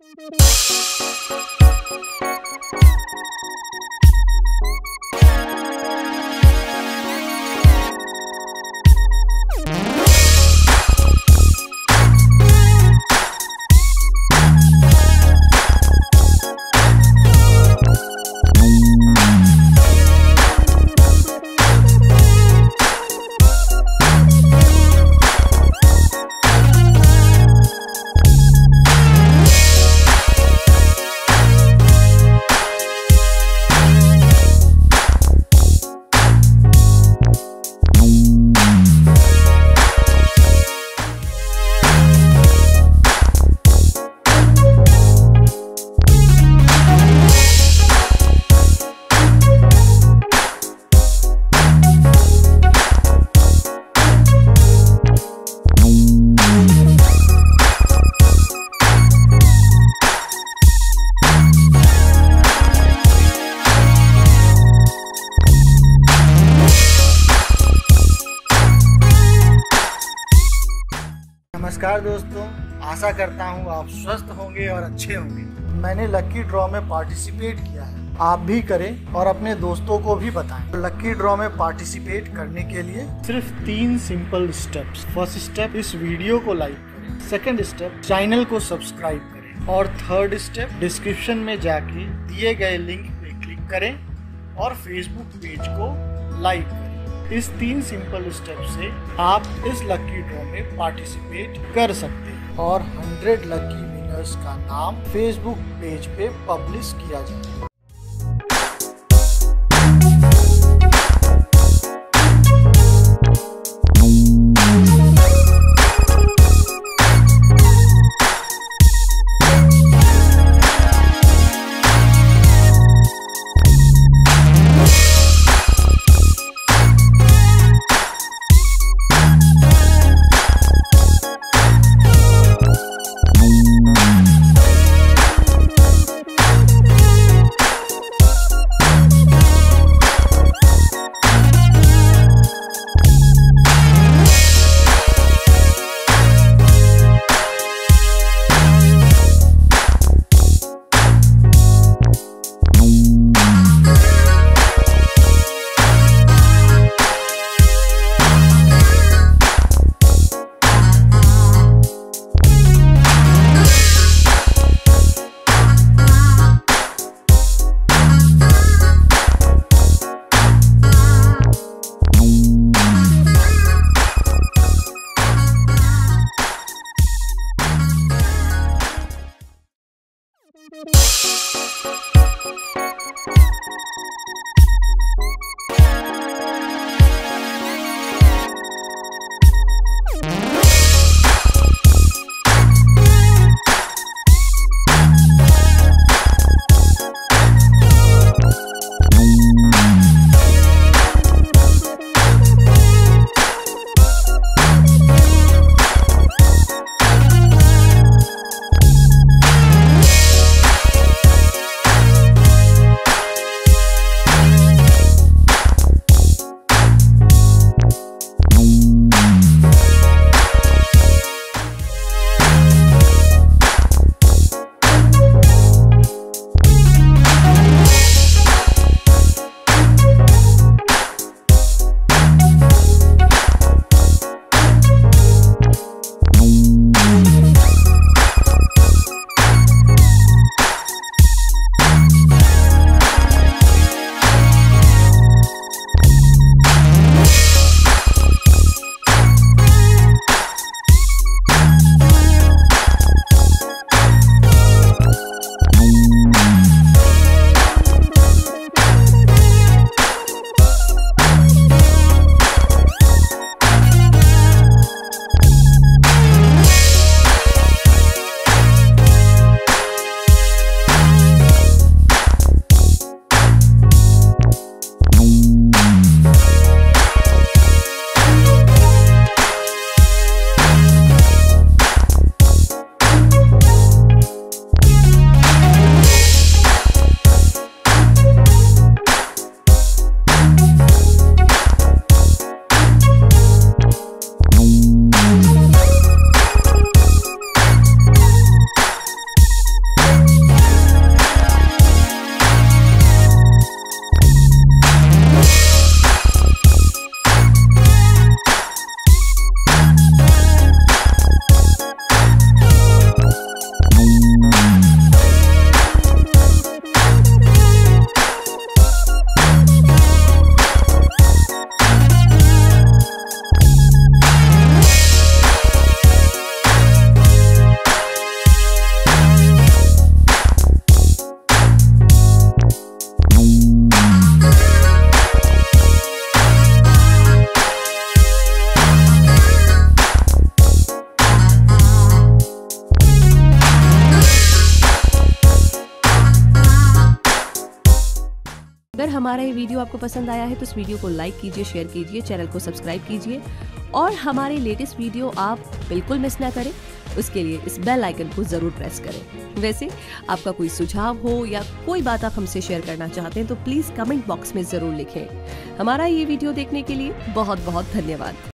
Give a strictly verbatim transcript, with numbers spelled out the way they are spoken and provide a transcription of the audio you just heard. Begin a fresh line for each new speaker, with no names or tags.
नमस्कार दोस्तों, आशा करता हूँ आप स्वस्थ होंगे और अच्छे होंगे। मैंने लकी ड्रॉ में पार्टिसिपेट किया है, आप भी करें और अपने दोस्तों को भी बताएं। लकी ड्रॉ में पार्टिसिपेट करने के लिए सिर्फ तीन सिंपल स्टेप्स। फर्स्ट स्टेप, इस वीडियो को लाइक करें। सेकंड स्टेप, चैनल को सब्सक्राइब करें। और थर्ड स्टेप, डिस्क्रिप्शन में जाके दिए गए लिंक पे क्लिक करें और फेसबुक पेज को लाइक करें। इस तीन सिंपल स्टेप से आप इस लकी ड्रॉ में पार्टिसिपेट कर सकते हैं और हंड्रेड लकी विनर्स का नाम फेसबुक पेज पे पब्लिश किया जाएगा।
हमारा ये वीडियो आपको पसंद आया है तो इस वीडियो को लाइक कीजिए, शेयर कीजिए, चैनल को सब्सक्राइब कीजिए और हमारे लेटेस्ट वीडियो आप बिल्कुल मिस ना करें, उसके लिए इस बेल आइकन को जरूर प्रेस करें। वैसे आपका कोई सुझाव हो या कोई बात आप हमसे शेयर करना चाहते हैं तो प्लीज कमेंट बॉक्स में जरूर लिखें। हमारा ये वीडियो देखने के लिए बहुत बहुत धन्यवाद।